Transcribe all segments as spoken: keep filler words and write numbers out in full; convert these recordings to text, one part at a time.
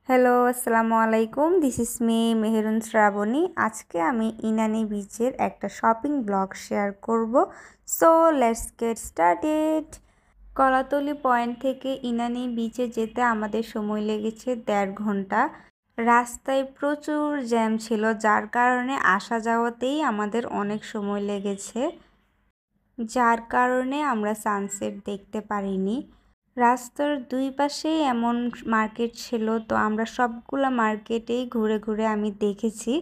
Hello, আসসালামু আলাইকুম। This is me Meherun Srabani. আজকে আমি ইনানি বিচের একটা শপিং ব্লগ শেয়ার করব। So let's get started. Kolatoli point থেকে ইনানি বিচে যেতে আমাদের সময় লেগেছে দেড় ঘন্টা। রাস্তায় প্রচুর জ্যাম ছিল, যার কারণে আসা যাওয়াতেই আমাদের অনেক সময় লেগেছে, যার কারণে আমরা সানসেট দেখতে পারিনি। রাস্তার দুই পাশেই এমন মার্কেট ছিল, তো আমরা সবগুলা মার্কেটেই ঘুরে ঘুরে আমি দেখেছি।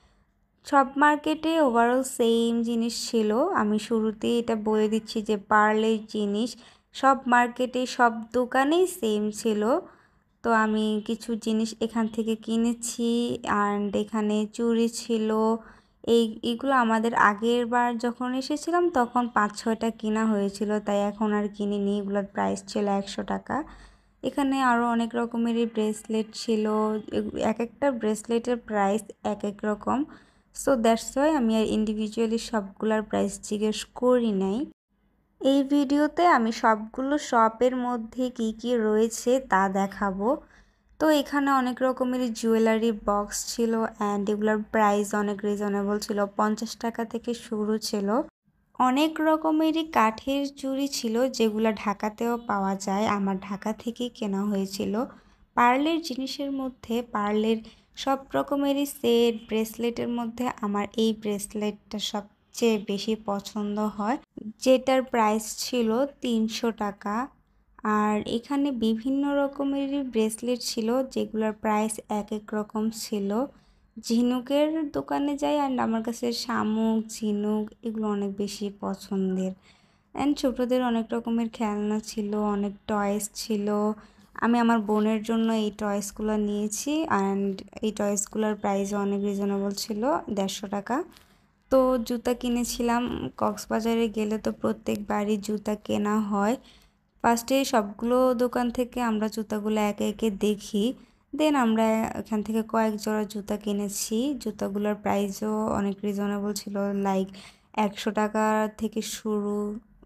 সব মার্কেটে ওভারঅল সেম জিনিস ছিল। আমি শুরুতেই এটা বলে দিচ্ছি যে পার্লের জিনিস সব মার্কেটে সব দোকানেই সেম ছিল। তো আমি কিছু জিনিস এখান থেকে কিনেছি। অ্যান্ড এখানে চুড়ি ছিল। এই এগুলো আমাদের আগের বার যখন এসেছিলাম তখন পাঁচ ছয়টা কেনা হয়েছিল, তাই এখন আর কিনিনি। এগুলোর প্রাইস ছিল একশো টাকা। এখানে আরও অনেক রকমেরই ব্রেসলেট ছিল। এক একটা ব্রেসলেটের প্রাইস এক এক রকম। সো দ্যাটস ওয়াই আমি আর ইন্ডিভিজুয়ালি সবগুলোর প্রাইস জিজ্ঞেস করি নাই। এই ভিডিওতে আমি সবগুলো শপের মধ্যে কি কি রয়েছে তা দেখাবো। তো এখানে অনেক রকমের জুয়েলারি বক্স ছিল অ্যান্ড এগুলোর প্রাইস অনেক রিজনেবল ছিল, পঞ্চাশ টাকা থেকে শুরু ছিল। অনেক রকমেরই কাঠের চুড়ি ছিল, যেগুলো ঢাকাতেও পাওয়া যায়। আমার ঢাকা থেকেই কেনা হয়েছিল। পার্লের জিনিসের মধ্যে পার্লের সব রকমেরই সেট ব্রেসলেটের মধ্যে আমার এই ব্রেসলেটটা সবচেয়ে বেশি পছন্দ হয়, যেটার প্রাইস ছিল তিনশো টাকা। আর এখানে বিভিন্ন রকমেরই ব্রেসলেট ছিল, যেগুলোর প্রাইস এক এক রকম ছিল। ঝিনুকের দোকানে যাই অ্যান্ড আমার কাছে শামুক, ঝিনুক এগুলো অনেক বেশি পছন্দের। অ্যান্ড ছোটোদের অনেক রকমের খেলনা ছিল, অনেক টয়েস ছিল। আমি আমার বোনের জন্য এই টয়েসগুলো নিয়েছি অ্যান্ড এই টয়েসগুলোর প্রাইসও অনেক রিজনেবল ছিল, দেড়শো টাকা। তো জুতা কিনেছিলাম। কক্সবাজারে গেলে তো প্রত্যেকবারই জুতা কেনা হয়। ফার্স্টে সবগুলো দোকান থেকে আমরা জুতাগুলো একে একে দেখি, দেন আমরা এখান থেকে কয়েক জোড়া জুতা কিনেছি। জুতাগুলোর প্রাইসও অনেক রিজনেবল ছিল, লাইক একশো টাকা থেকে শুরু।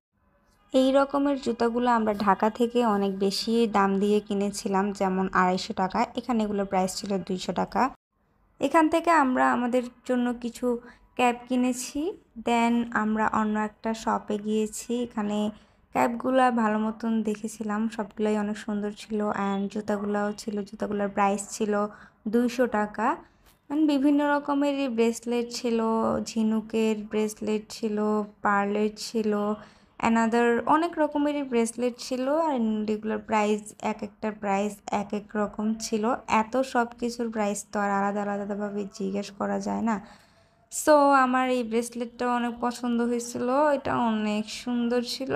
এই রকমের জুতাগুলো আমরা ঢাকা থেকে অনেক বেশি দাম দিয়ে কিনেছিলাম, যেমন আড়াইশো টাকা। এখানে এগুলোর প্রাইস ছিল দুইশো টাকা। এখান থেকে আমরা আমাদের জন্য কিছু ক্যাপ কিনেছি। দেন আমরা অন্য একটা শপে গিয়েছি। এখানে ক্যাপগুলো ভালো মতন দেখেছিলাম, সবগুলোই অনেক সুন্দর ছিল অ্যান্ড জুতাগুলোও ছিল। জুতাগুলোর প্রাইস ছিল দুইশো টাকা। অ্যান্ড বিভিন্ন রকমেরই ব্রেসলেট ছিল, ঝিনুকের ব্রেসলেট ছিল, পার্লের ছিল, অ্যানাদার অনেক রকমেরই ব্রেসলেট ছিল। অ্যান্ড এগুলোর প্রাইস এক একটা প্রাইস এক এক রকম ছিল। এত সব কিছুর প্রাইস তো আর আলাদা আলাদাভাবে জিজ্ঞেস করা যায় না। সো আমার এই ব্রেসলেটটা অনেক পছন্দ হয়েছিল, এটা অনেক সুন্দর ছিল।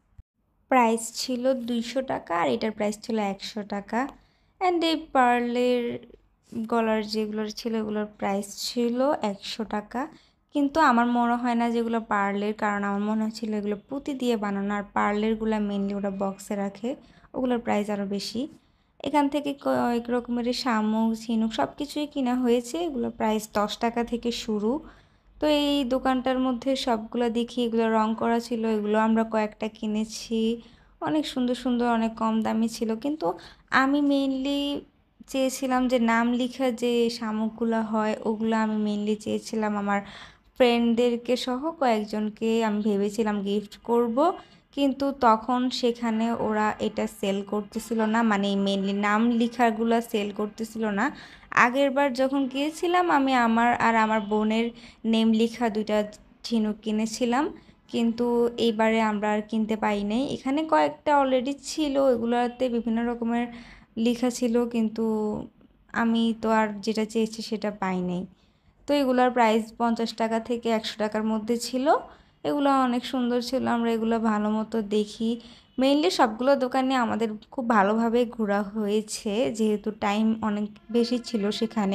প্রাইস ছিল দুইশো টাকা আর এটার প্রাইস ছিল একশো টাকা। অ্যান্ড এই পার্লের গলার যেগুলোর ছিল এগুলোর প্রাইস ছিল একশো টাকা। কিন্তু আমার মনে হয় না যেগুলো পার্লের, কারণ আমার মনে হচ্ছিলো এগুলো পুঁতি দিয়ে বানানো, আর পার্লেরগুলো মেনলি ওরা বক্সে রাখে, ওগুলোর প্রাইস আরও বেশি। এখান থেকে কয়েক রকমের শামুক, ঝিনুক সব কিছুই কিনা হয়েছে। এগুলো প্রাইস দশ টাকা থেকে শুরু। তো এই দোকানটার মধ্যে সবগুলো দেখি এগুলো রং করা ছিল, এগুলো আমরা কয়েকটা কিনেছি। অনেক সুন্দর সুন্দর, অনেক কম দামি ছিল। কিন্তু আমি মেইনলি চেয়েছিলাম যে নাম লেখা যে শামুকগুলো হয় ওগুলো আমি মেইনলি চেয়েছিলাম আমার ফ্রেন্ডদেরকে সহ কয়েকজনকে আমি ভেবেছিলাম গিফট করব। কিন্তু তখন সেখানে ওরা এটা সেল করতেছিল না, মানে মেইনলি নাম লেখাগুলো সেল করতেছিল না। আগের বার যখন গিয়েছিলাম আমি আমার আর আমার বোনের নেম লেখা দুইটা ঝিনুক কিনেছিলাম, কিন্তু এইবারে আমরা আর কিনতে পারি নাই। এখানে কয়েকটা অলরেডি ছিল, এগুলোতে বিভিন্ন রকমের লেখা ছিল, কিন্তু আমি তো আর যেটা চেয়েছি সেটা পাই নাই। তো এগুলোর প্রাইস পঞ্চাশ টাকা থেকে একশো টাকার মধ্যে ছিল। এগুলো অনেক সুন্দর ছিল, আমরা এগুলো ভালো মতো দেখি। মেইনলি সবগুলো দোকানে আমাদের খুব ভালোভাবে ঘোরা হয়েছে, যেহেতু টাইম অনেক বেশি ছিল সেখানে।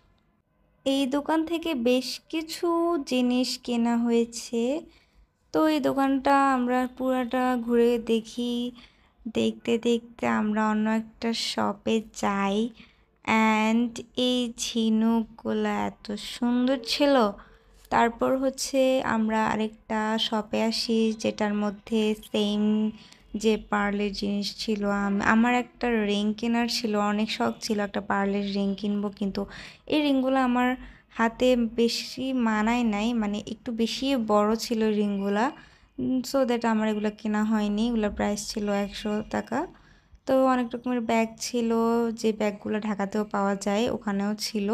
এই দোকান থেকে বেশ কিছু জিনিস কেনা হয়েছে। তো এই দোকানটা আমরা পুরাটা ঘুরে দেখি। দেখতে দেখতে আমরা অন্য একটা শপে যাই অ্যান্ড এই ঝিনুকগুলো এত সুন্দর ছিল। তারপর হচ্ছে আমরা আরেকটা শপে আসি, যেটার মধ্যে সেম যে পার্লের জিনিস ছিল। আমার একটা রিং কেনার ছিল, অনেক শখ ছিল একটা পার্লের রিং কিনবো, কিন্তু এই রিংগুলো আমার হাতে বেশি মানায় নাই, মানে একটু বেশি বড় ছিল রিংগুলা। সো দ্যাট আমার এগুলো কেনা হয়নি। এগুলোর প্রাইস ছিল একশো টাকা। তো অনেক রকমের ব্যাগ ছিল, যে ব্যাগগুলো ঢাকাতেও পাওয়া যায় ওখানেও ছিল।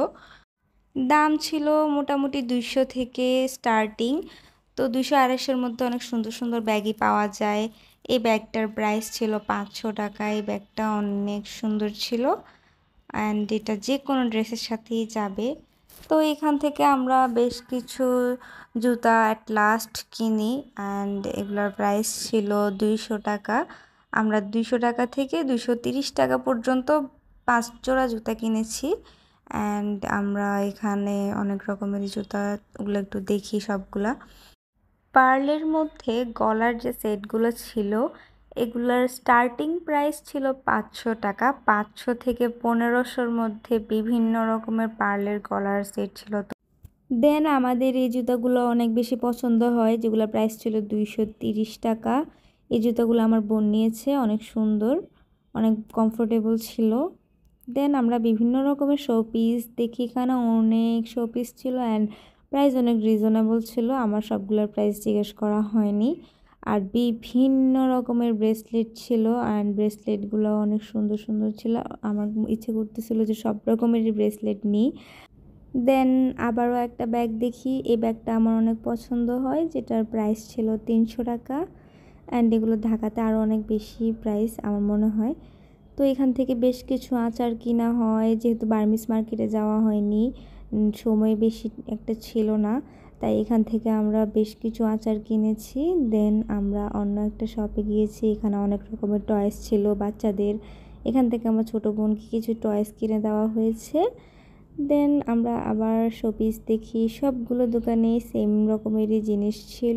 দাম ছিল মোটামুটি দুইশো থেকে স্টার্টিং। তো দুইশো আড়াইশোর মধ্যে অনেক সুন্দর সুন্দর ব্যাগই পাওয়া যায়। এই ব্যাগটার প্রাইস ছিল পাঁচশো টাকা। এই ব্যাগটা অনেক সুন্দর ছিল অ্যান্ড এটা যে কোনো ড্রেসের সাথেই যাবে। তো এখান থেকে আমরা বেশ কিছু জুতা অ্যাট লাস্ট কিনি অ্যান্ড এগুলোর প্রাইস ছিল দুইশো টাকা। আমরা দুইশো টাকা থেকে দুইশো তিরিশ টাকা পর্যন্ত পাঁচ জোড়া জুতা কিনেছি। অ্যান্ড আমরা এখানে অনেক রকমের জুতা, ওগুলো একটু দেখি সবগুলা। পার্লের মধ্যে গলার যে সেটগুলো ছিল এগুলার স্টার্টিং প্রাইস ছিল পাঁচশো টাকা। পাঁচশো থেকে পনেরোশোর মধ্যে বিভিন্ন রকমের পার্লের গলার সেট ছিল। তো দেন আমাদের এই জুতাগুলো অনেক বেশি পছন্দ হয়, যেগুলো প্রাইস ছিল দুইশো তিরিশ টাকা। এই জুতাগুলো আমার বোন নিয়েছে, অনেক সুন্দর, অনেক কমফোর্টেবল ছিল। দেন আমরা বিভিন্ন রকমের শোপিস দেখি, এখানে অনেক শোপিস ছিল অ্যান্ড প্রাইস অনেক রিজনেবল ছিল। আমার সবগুলোর প্রাইস জিজ্ঞেস করা হয়নি। আর বিভিন্ন রকমের ব্রেসলেট ছিল অ্যান্ড ব্রেসলেটগুলো অনেক সুন্দর সুন্দর ছিল। আমার ইচ্ছে করতেছিল যে সব রকমেরই ব্রেসলেট নিই। দেন আবারও একটা ব্যাগ দেখি, এই ব্যাগটা আমার অনেক পছন্দ হয়, যেটার প্রাইস ছিল তিনশো টাকা অ্যান্ড এগুলো ঢাকাতে আরও অনেক বেশি প্রাইস আমার মনে হয়। তো এখান থেকে বেশ কিছু আচার কিনা হয়, যেহেতু বার্মিস মার্কেটে যাওয়া হয়নি, সময় বেশি একটা ছিল না, তাই এখান থেকে আমরা বেশ কিছু আচার কিনেছি। দেন আমরা অন্য একটা শপে গিয়েছি, এখানে অনেক রকমের টয়েস ছিল বাচ্চাদের। এখান থেকে আমার ছোটো বোনকে কিছু টয়েস কিনে দেওয়া হয়েছে। দেন আমরা আবার শোপিস দেখি, সবগুলো দোকানে সেম রকমেরই জিনিস ছিল।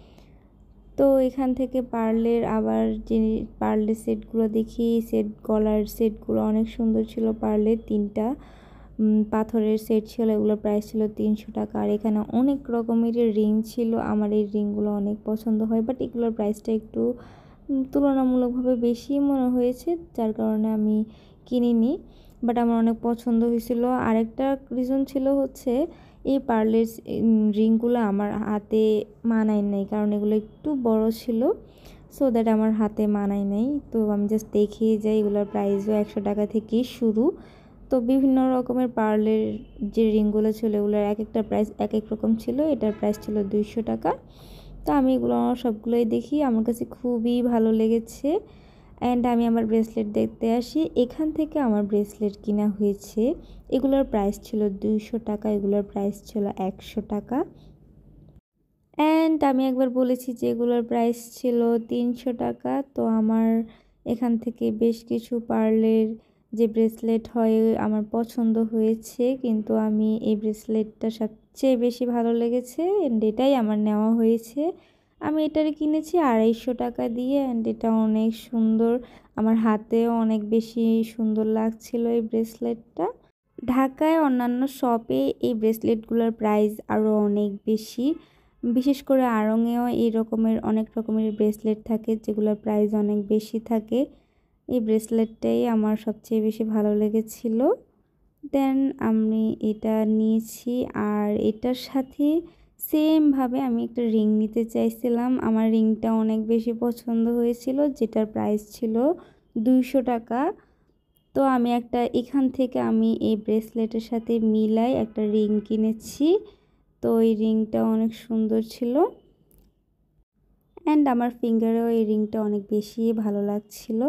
তো এখান থেকে পার্লের আবার জিনিস, পার্লের সেটগুলো দেখি, সেট গলার সেটগুলো অনেক সুন্দর ছিল। পার্লের তিনটা পাথরের সেট ছিল, এগুলোর প্রাইস ছিল তিনশো টাকা। আর এখানে অনেক রকমের রিং ছিল, আমার এই রিংগুলো অনেক পছন্দ হয়, বাট এগুলোর প্রাইসটা একটু তুলনামূলকভাবে বেশি মনে হয়েছে, যার কারণে আমি কিনিনি, বাট আমার অনেক পছন্দ হয়েছিল। আরেকটা রিজন ছিল হচ্ছে এই পার্লের রিংগুলো আমার হাতে মানায় নাই, কারণ এগুলো একটু বড় ছিল, সো দ্যাট আমার হাতে মানায় নাই। তো আমি জাস্ট দেখিয়ে যাই, এগুলোর প্রাইসও একশো টাকা থেকেই শুরু। তো বিভিন্ন রকমের পার্লের যে রিংগুলো ছিল এগুলোর এক একটা প্রাইস এক এক রকম ছিল। এটার প্রাইস ছিল দুইশো টাকা। তো আমি এগুলো সবগুলোই দেখি, আমার কাছে খুবই ভালো লেগেছে অ্যান্ড আমি আমার ব্রেসলেট দেখতে আসি। এখান থেকে আমার ব্রেসলেট কিনা হয়েছে, এগুলোর প্রাইস ছিল দুইশো টাকা, এগুলোর প্রাইস ছিল একশো টাকা। অ্যান্ড আমি একবার বলেছি যে এগুলোর প্রাইস ছিল তিনশো টাকা। তো আমার এখান থেকে বেশ কিছু পার্লের যে ব্রেসলেট হয় আমার পছন্দ হয়েছে, কিন্তু আমি এই ব্রেসলেটটা সবচেয়ে বেশি ভালো লেগেছে অ্যান্ড এটাই আমার নেওয়া হয়েছে। আমি এটারে কিনেছি আড়াইশো টাকা দিয়ে অ্যান্ড এটা অনেক সুন্দর, আমার হাতেও অনেক বেশি সুন্দর লাগছিল এই ব্রেসলেটটা। ঢাকায় অন্যান্য শপে এই ব্রেসলেটগুলোর প্রাইস আরও অনেক বেশি, বিশেষ করে আড়ংয়েও এই রকমের অনেক রকমের ব্রেসলেট থাকে যেগুলোর প্রাইস অনেক বেশি থাকে। এই ব্রেসলেটটাই আমার সবচেয়ে বেশি ভালো লেগেছিল। দেন আমি এটা নিয়েছি আর এটার সাথে সেমভাবে আমি একটা রিং নিতে চাইছিলাম। আমার রিংটা অনেক বেশি পছন্দ হয়েছিল, যেটার প্রাইস ছিল দুইশো টাকা। তো আমি একটা এখান থেকে আমি এই ব্রেসলেটের সাথে মিলাই একটা রিং কিনেছি। তো এই রিংটা অনেক সুন্দর ছিল অ্যান্ড আমার ফিঙ্গারেও এই রিংটা অনেক বেশি ভালো লাগছিল।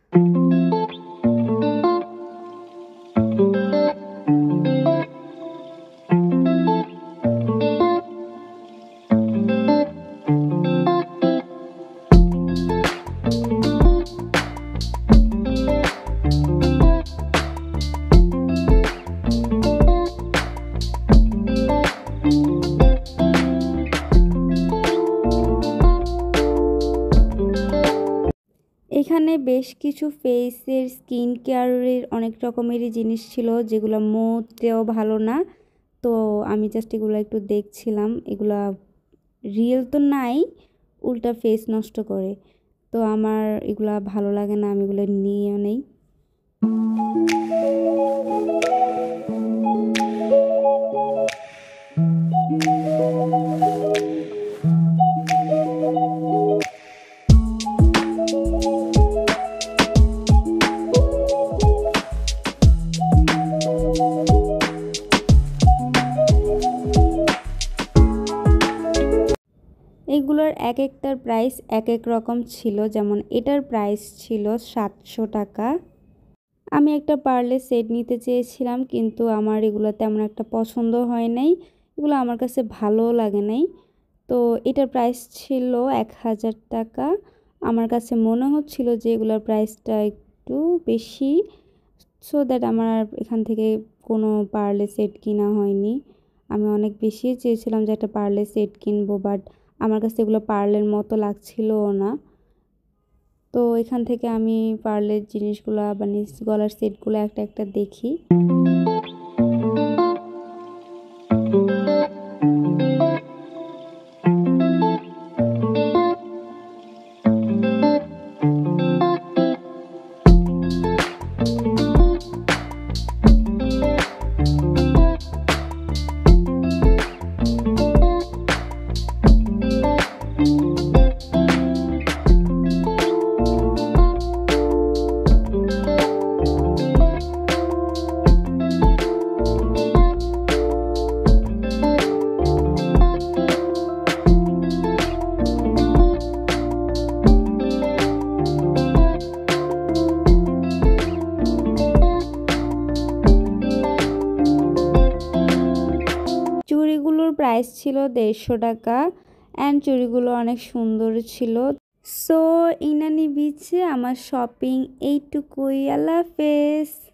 এখানে বেশ কিছু ফেসের স্কিন কেয়ারের অনেক রকমেরই জিনিস ছিল, যেগুলো মোটেও ভালো না। তো আমি জাস্ট এগুলো একটু দেখছিলাম, এগুলা রিয়েল তো নাই, উল্টা ফেস নষ্ট করে। তো তো আমার এগুলা ভালো লাগে না, আমি এগুলো নিয়েও নেই। এগুলোর এক একটার প্রাইস এক এক রকম ছিল, যেমন এটার প্রাইস ছিল সাতশো টাকা। আমি একটা পার্লে সেট নিতে চেয়েছিলাম, কিন্তু আমার এগুলো তেমন একটা পছন্দ হয় নাই, এগুলো আমার কাছে ভালোও লাগে নাই। তো এটার প্রাইস ছিল এক হাজার টাকা। আমার কাছে মনে হচ্ছিল যে এগুলোর প্রাইসটা একটু বেশি, সো দ্যাট আমার এখান থেকে কোনো পার্লে সেট কিনা হয়নি। আমি অনেক বেশি চেয়েছিলাম যে একটা পার্লে সেট কিনবো, বাট আমার কাছে এগুলো পার্লের মতো লাগছিলও না। তো এখান থেকে আমি পার্লের জিনিসগুলো মানে গলার সেটগুলো একটা একটা দেখি। চুড়িগুলোর প্রাইস ছিল দেড়শো টাকা অ্যান্ড চুড়িগুলো অনেক সুন্দর ছিল। সো ইনানি বিচে আমার শপিং এইটুকুই। আল্লাহ হাফেজ।